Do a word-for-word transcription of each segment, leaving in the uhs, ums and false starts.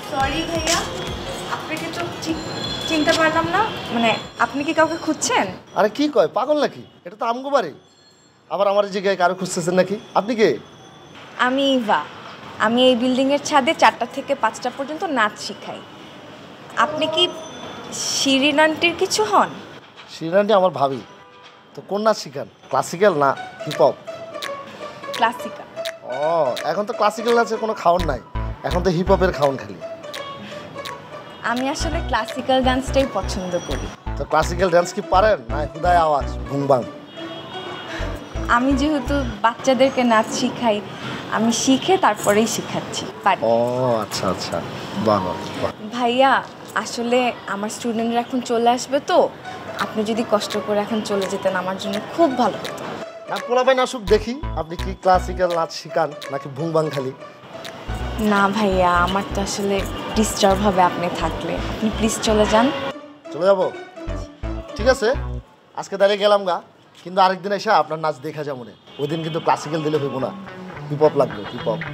Sorry ভাইয়া, আপনাকে তো ঠিক চিনতে পারলাম না। মানে আপনি কি কাউকে খুঁজছেন? আরে কি কয়, পাগল নাকি? এটা তো আমগো বাড়ি। আবার আমার জায়গায় কারো খুঁজতেছেন নাকি? আপনি কে? আমি ইভা। আমি এই বিল্ডিংয়ের ছাদে চারটা থেকে পাঁচটা পর্যন্ত নাচ শিখাই। আপনি কি শিরিন আন্টির কিছু হন? শিরিন আন্টি আমার ভাবি। তো কোন নাচ শিখান, ক্লাসিক্যাল না হিপ হপ? ক্লাসিক্যাল। ও, এখন তো ক্লাসিক্যাল নাচের কোনো খাওন নাই, এখন তো হিপ হপের খাওন খালি। আমি আসলে ক্লাসিক্যাল ডান্সটাই পছন্দ করি। তো ক্লাসিক্যাল ডান্স কি পারেন না হুদায় আওয়াজ ভুংবাং? আমি যেহেতু বাচ্চাদেরকে নাচ শিখাই, আমি শিখে তারপরেই শিখাচ্ছি পারি। ও আচ্ছা আচ্ছা, বাহ বাহ। ভাইয়া আসলে আমার স্টুডেন্টরা এখন চলে আসবে, তো আপনি যদি কষ্ট করে এখন চলে যেতেন আমার জন্য খুব ভালো হতো। না পোলাপাই নাচুক দেখি, আপনি কি ক্লাসিক্যাল নাচ শিখান নাকি ভুংবাং খালি? না ভাইয়া, আমার তো আসলে ডিস্টার্ব হবে আপনি থাকলে। আপনি প্লিজ চলে যান। চলে যাব, ঠিক আছে। আজকে দাঁড়িয়ে গেলাম গা, কিন্তু আরেকদিন এসে আপনার নাচ দেখা যাবো না। ওই দিন কিন্তু ক্লাসিক্যাল দিলে হইব না, হিপ হপ লাগবে, হিপ হপ।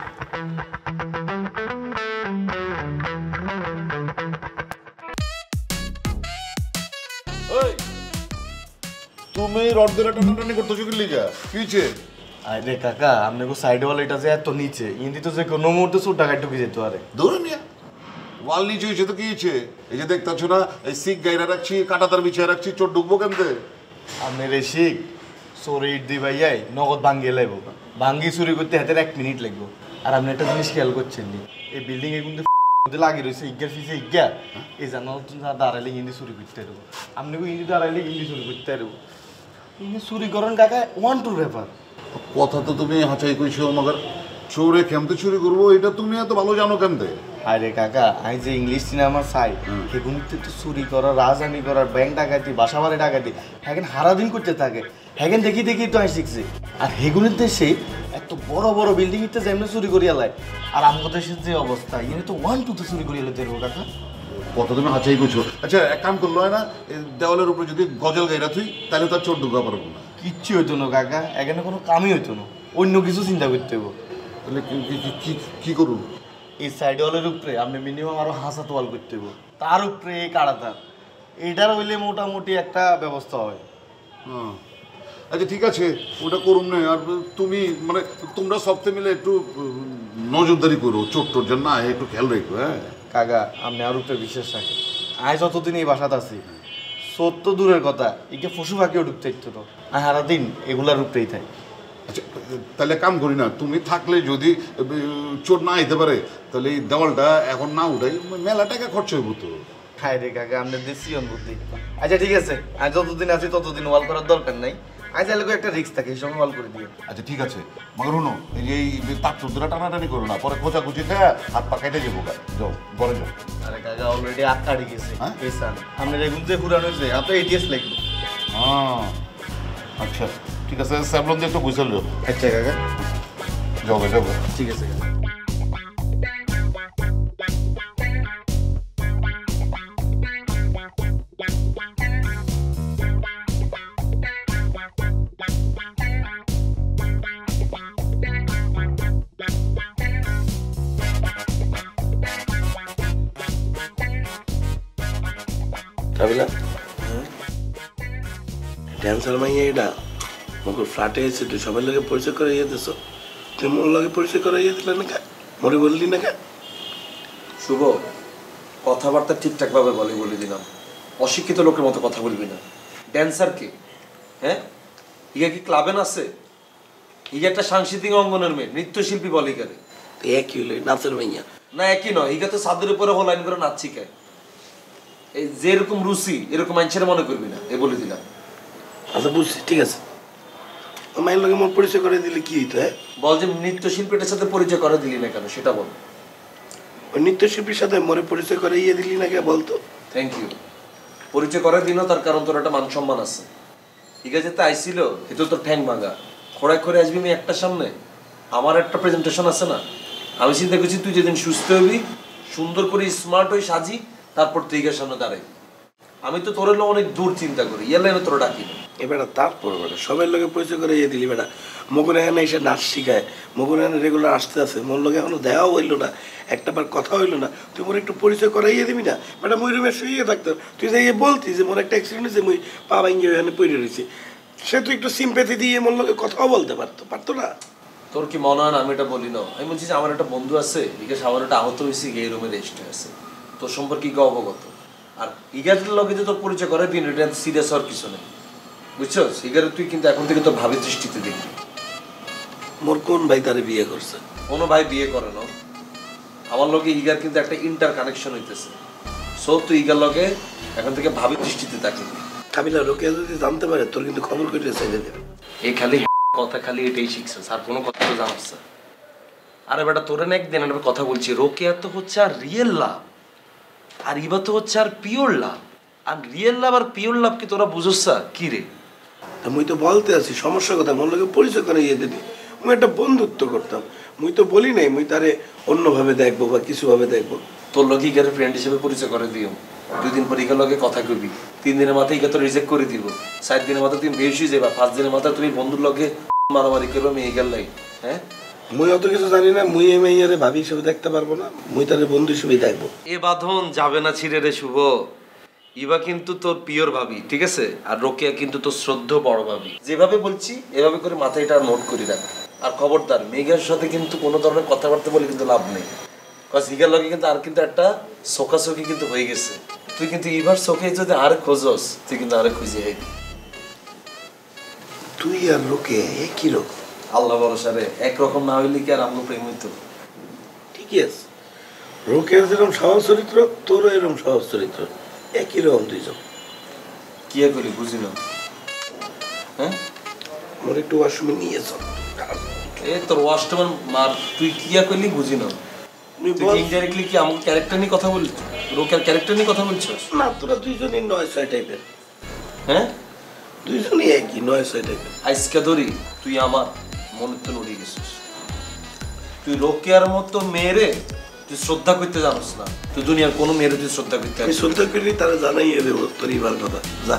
তুমি রড ধরে টানাটানি করতেছো কি লিগা? কি হইছে? আরে কাকা, আপনাকে সাইড ওয়াল এটা যে এত নিচে, ইন্দি তো যে কোনো মুহূর্তে সুট টাকা ঢুকে যেতে পারে। ধরে নিয়া ওয়াল নিচে হয়েছে তো কি হয়েছে? এই যে দেখতেছো না, এই সিক গাইরা রাখছি, কাটাতার বিছিয়ে রাখছি, চোর ঢুকবো কেমতে? আপনার এই শিখ চোরে ইট দি ভাইয়াই নগদ ভাঙ্গিয়ে লাগবো, ভাঙ্গি চুরি করতে হাতের এক মিনিট লাগবো। আর আপনি একটা জিনিস খেয়াল করছেন নি, এই বিল্ডিং এ কিন্তু লাগিয়ে রয়েছে ইজ্ঞার ফিসে ইজ্ঞা, এই জানো দাঁড়াইলে ইন্দি চুরি করতে পারবো। আপনি ইন্দি দাঁড়াইলে ইন্দি চুরি করতে পারবো। ইন্দি চুরি করেন কাকা ওয়ান টুর ব্যাপার। কথা তো তুমি হাঁচাই কইছো, মগর চোরে কেমতে চুরি করবো এটা তুমি এত ভালো জানো কেমতে? আরে কাকা, আমি যে ইংলিশ সিনেমার চাই সেগুলিতে তো চুরি করা, রাজধানী করার, ব্যাংক ডাকাতি, বাসা বাড়ি ডাকাতি হ্যাঁ সারাদিন করতে থাকে। হ্যাঁ দেখি দেখি তো আমি শিখছি। আর হেগুলির দেশে এত বড় বড় বিল্ডিং ইতে যেমনি চুরি করিয়া লাই, আর আমাদের দেশের যে অবস্থা ইনি তো ওয়ান টুতে চুরি করিয়া লাই দেবো কাকা। কথা তুমি হাঁচাই কইছো। আচ্ছা এক কাম করলো হয় না, দেওয়ালের উপরে যদি গজল গাইরা তুই, তাহলে তার চোর ঢুকা পারবো না। কিচ্ছু হইতো না কাকা, এখানে কোনো কামই হইতো না, অন্য কিছু চিন্তা করতে হইব। তাহলে কি করুন? এই সাইড ওয়ালের উপরে আপনি মিনিমাম আরো হাসাত ওয়াল করতে হইব, তার উপরে এই কাড়াতার, এইটার হইলে মোটামুটি একটা ব্যবস্থা হয়। হ্যাঁ আচ্ছা ঠিক আছে, ওটা করুন না। আর তুমি মানে তোমরা সবথেকে মিলে একটু নজরদারি করো, চোর টোর যেন না একটু খেয়াল রেখো। হ্যাঁ কাকা, আপনি আর উপরে বিশ্বাস রাখেন। আজ যতদিন এই বাসাতে আছি, সত্য দূরের কথা একে পশু পাখিও ঢুকতে ইচ্ছো তো আর সারাদিন এগুলার উপরেই থাই। আচ্ছা তাহলে কাম করি না, তুমি থাকলে যদি চোর না আইতে পারে তাহলে এই দেওয়ালটা এখন না উঠাই, মেলা টাকা খরচ হইব তো। খাই রে কাকা, আপনার দেশি অনুভূতি। আচ্ছা ঠিক আছে, আজ যতদিন আছি ততদিন ওয়াল করার দরকার নাই। আজ এলাকা একটা রিস্ক থাকে, এই সময় ওয়াল করে দিয়ে। আচ্ছা ঠিক আছে, মগর হনো এই যে এই তার চোদ্দটা টানাটানি করো না, পরে খোঁচাখুচি খায় হাত পা কেটে যাবো। যাও ঘরে যাও। আরে কাকা অলরেডি আট কাটি গেছে। এই সাল আপনার এগুলো যে পুরানো হয়েছে আপনার এটিএস লাগবে। হ্যাঁ আচ্ছা ঠিক আছে, স্যাবলন দিয়ে একটু বুঝে লো। আচ্ছা কাকা যাও যাও। ঠিক আছে কাকা। ড্যান্সার মাইয়া এটা মগর ফ্ল্যাটে এসে তুই সবার লগে পরিচয় করে ইয়ে দিস, তুই মোর লগে পরিচয় করে ইয়ে দিলে না কে? মরে বললি না কে? শুভ, কথাবার্তা ঠিকঠাকভাবে বলে বলে দিলাম, অশিক্ষিত লোকের মতো কথা বলবি না। ড্যান্সার কে? হ্যাঁ, ইয়া কি ক্লাবে নাচে? ইয়া একটা সাংস্কৃতিক অঙ্গনের মেয়ে, নৃত্যশিল্পী বলে ইকারে। একই হলো নাচের মাইয়া না একই নয়, ইকা তো ছাদের উপরে হোলাইন করে নাচ শিখায়। এই যেরকম রুচি এরকম মানুষের মনে করবি না, এ বলে দিলাম। আচ্ছা বুঝছি, ঠিক আছে। মায়ের লগে মোর পরিচয় করে দিলে কি হইতো? হ্যাঁ বল, যে নৃত্যশিল্পীটার সাথে পরিচয় করে দিলি না কেন সেটা বল। ওই নৃত্যশিল্পীর সাথে মোরে পরিচয় করে ইয়ে দিলি না কে বলতো? Thank you. পরিচয় করে দিনও তার কারণ তোর একটা মান সম্মান আছে। ঠিক আছে, তা আইছিল এতো তোর ঠ্যাং ভাঙা খোড়ায় করে আসবি আমি একটা সামনে, আমার একটা প্রেজেন্টেশন আছে না। আমি চিন্তা করছি তুই যেদিন সুস্থ হবি, সুন্দর করে স্মার্ট হয়ে সাজি, তারপর তুই সামনে দাঁড়াই। আমি তো তোর অনেক দূর চিন্তা করি, ইয়ার লাইনে তোর ডাকি। এবারে তারপর বেটা সবাই লোকে পরিচয় করে ইয়ে দিলি বেটা মগুন এখানে এসে নাচ শিখায় মগুন এখানে রেগুলার আসতে আসে মোর লোকে এখনো দেওয়াও হইলো না একটা বার কথা হইলো না তুই মোর একটু পরিচয় করাইয়ে দিবি না বেটা মুই রুমে শুয়ে থাকতো তুই যে ইয়ে বলতি যে মোর একটা অ্যাক্সিডেন্ট হয়েছে মুই পা ভাঙ্গি এখানে পড়ে রয়েছি সে তুই একটু সিম্পেথি দিয়ে মোর লোকে কথাও বলতে পারতো পারতো না তোর কি মনে হয় না আমি এটা বলি না আমি বলছি যে আমার একটা বন্ধু আছে বিকাশ আমার একটা আহত হয়েছে এই রুমে রেস্ট আছে তোর সম্পর্কে কি অবগত আর ইগারের লগে যে তোর পরিচয় করে দিন এটা সিরিয়াস হওয়ার কিছু নেই বুঝছো ইগারে তুই কিন্তু এখন থেকে তোর ভাবি দৃষ্টিতে দেখবি মোর কোন ভাই তারে বিয়ে করছে কোনো ভাই বিয়ে করে না আমার লগে ইগার কিন্তু একটা ইন্টার কানেকশন হইতেছে সো তুই ইগার লগে এখন থেকে ভাবি দৃষ্টিতে তাকিবি কাবিলা লোকে যদি জানতে পারে তোর কিন্তু খবর করে চাইলে দেবে এই খালি কথা খালি এটাই শিখছিস আর কোনো কথা তো জানাস না আরে বেটা তোরে না একদিন আমি কথা বলছি রোকেয়া তো হচ্ছে আর রিয়েল লাভ আর ইবা তো হচ্ছে আর পিওর লাভ আর রিয়েল লাভ আর পিওর লাভ কি তোরা বুঝছ কি রে মুই তো বলতে আছি সমস্যা কথা মোর লোকে পরিচয় করে ইয়ে দিদি মুই একটা বন্ধুত্ব করতাম মুই তো বলি নাই মুই তারে অন্যভাবে দেখবো বা কিছুভাবে দেখবো তোর লগে ইগারে ফ্রেন্ড হিসেবে পরিচয় করে দিও দুই দিন পর ইগার লগে কথা কবি তিন দিনের মাথায় ইগা তো রিজেক্ট করে দিব সাত দিনের মাথায় তুমি বেশি যাবা পাঁচ দিনের মাথায় তুমি বন্ধুর লগে মারামারি করবে আমি ইগার লাই হ্যাঁ মুই অত কিছু জানি না মুই এ মেয়েরে ভাবি হিসেবে দেখতে পারবো না মুই তারে বন্ধু হিসেবেই দেখবো এ বাঁধন যাবে না ছিঁড়ে রে শুভ ইবা কিন্তু তোর পিওর ভাবি ঠিক আছে আর রোকেয়া কিন্তু তোর শ্রদ্ধ বড় ভাবি যেভাবে বলছি এভাবে করে মাথায় এটা নোট করে রাখ আর খবরদার মেঘার সাথে কিন্তু কোনো ধরনের কথাবার্তা বলে কিন্তু লাভ নেই কারণ হিগার লগে কিন্তু আর কিন্তু একটা সোকাসোকি কিন্তু হয়ে গেছে তুই কিন্তু এবার চোখে যদি আর খোঁজস তুই কিন্তু আরে খুঁজে আইবি তুই আর লোকে একই রকম আল্লাহ ভরসা রে একরকম না হইলে কি আর আমরা প্রেম হইতো ঠিকই আছে রোকের যেরকম সহজ চরিত্র তোরও এরকম সহজ চরিত্র একই রকম দুইজন কি করি বুঝি না হ্যাঁ মোর একটু ওয়াশরুমে নিয়ে চল এ তোর ওয়াশটামান মার তুই কিয়া করলি বুঝি না তুই কি ইনডাইরেক্টলি কি আমার ক্যারেক্টার নিয়ে কথা বলছিস রোকের ক্যারেক্টার নিয়ে কথা বলছিস না তোরা দুইজনই নয় ছয় টাইপের হ্যাঁ দুইজনই একই নয় ছয় টাইপের আইসকা ধরি তুই আমার মনে তো নড়িয়ে গেছিস তুই রোকেয়ার মতো মেয়েরে তুই শ্রদ্ধা করতে জানিস না তুই দুনিয়ার কোনো মেয়েরে তুই শ্রদ্ধা করতে আমি শ্রদ্ধা করি তারা জানাইয়ে দেবো তোর এবার কথা যা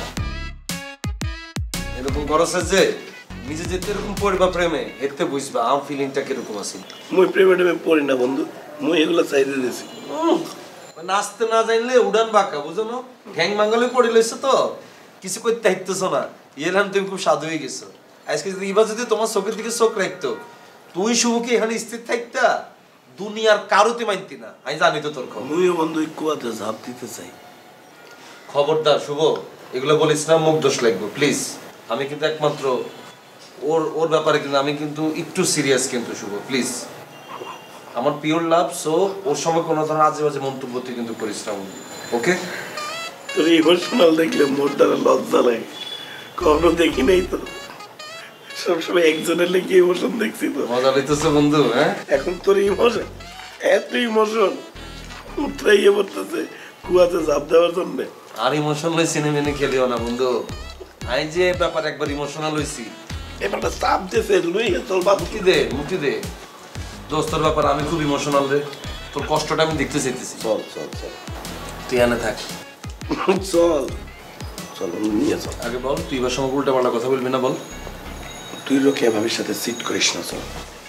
এরকম করছে যে নিজে যেতে এরকম পড়বা প্রেমে এতে বুঝবা আম ফিলিংটা কিরকম আছে মুই প্রেমে টেমে পড়ি না বন্ধু মুই এগুলো চাইতে দিয়েছি নাচতে না জানলে উড়ান বাঁকা বুঝো না ঠ্যাং মাঙ্গলে পড়ে লইছো তো কিছু করতে হাইতেছো না এলাম তুমি খুব সাধু হয়ে গেছো আজকে যদি এবার যদি তোমার চোখের দিকে চোখ রাখতো তুই শুভকে এখানে স্থির থাকতা দুনিয়ার কারোতে মানতি না আমি জানি তো তোর খবর মুইও বন্ধু কুয়াতে ঝাঁপ দিতে চাই খবরদার শুভ এগুলো বলিস না মুখ দোষ লাগবে প্লিজ আমি কিন্তু একমাত্র ওর ওর ব্যাপারে কিন্তু আমি কিন্তু একটু সিরিয়াস কিন্তু শুভ প্লিজ আমার পিওর লাভ সো ওর সময় কোনো ধরনের আজে বাজে মন্তব্য তুই কিন্তু করিস না ওকে তোর ইমোশনাল দেখলে মোর দ্বারা লজ্জা লাগে কখনো দেখি নাই তো সবসময় একজনের লেগে ইমোশন দেখছি তো মজা লইতেছে বন্ধু হ্যাঁ এখন তোর ইমোশন এত ইমোশন উঠতে পড়তেছে কুয়াতে ঝাঁপ দেওয়ার জন্য আর ইমোশন লই সিনেমা নিয়ে খেলিও না বন্ধু আমি যে ব্যাপার একবার ইমোশনাল হইছি এবারটা চাপ দিয়েছে লুই চল বাবু মুক্তি দে মুক্তি দে দোস্তর ব্যাপার আমি খুব ইমোশনাল রে তোর কষ্টটা আমি দেখতে চাইতেছি চল চল চল তুই এনে থাক চল চল নিয়ে চল আগে বল তুই এবার সময় উল্টা পাল্টা কথা বলবি না বল তুই রোকে ভাবির সাথে সিট করিস না চল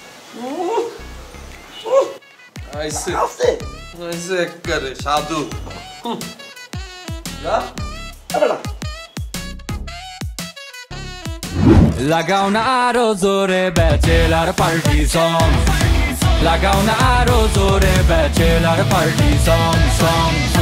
আইসে আস্তে আইসে একবারে সাধু হুম। যা আরে লাগাও না আরো জোরে ব্যাচেলার পার্টি সং লাগাও না আরো জোরে ব্যাচেলার পার্টি সং সং